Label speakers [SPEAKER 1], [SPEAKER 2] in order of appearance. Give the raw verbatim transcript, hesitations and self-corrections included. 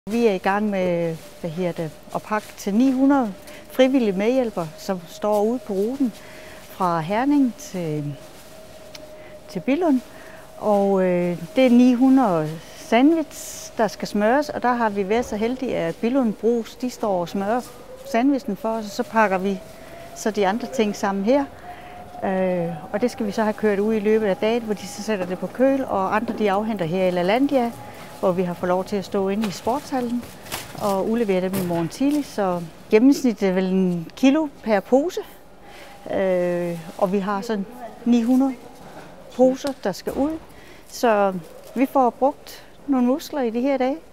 [SPEAKER 1] Vi er i gang med hvad her det, at pakke til ni hundrede frivillige medhjælpere, som står ude på ruten fra Herning til, til Billund. Og øh, det er ni hundrede sandwich, der skal smøres, og der har vi været så heldige, at Billund Brugs, de står og smører sandwichen for os, og så pakker vi så de andre ting sammen her. Øh, og det skal vi så have kørt ud i løbet af dagen, hvor de så sætter det på køl, og andre de afhenter her i LaLandia, hvor vi har fået lov til at stå inde i sportshallen og udlevere dem i morgen tidlig. Så gennemsnittet er vel en kilo per pose, øh, og vi har sådan ni hundrede poser, der skal ud. Så vi får brugt nogle muskler i de her dage.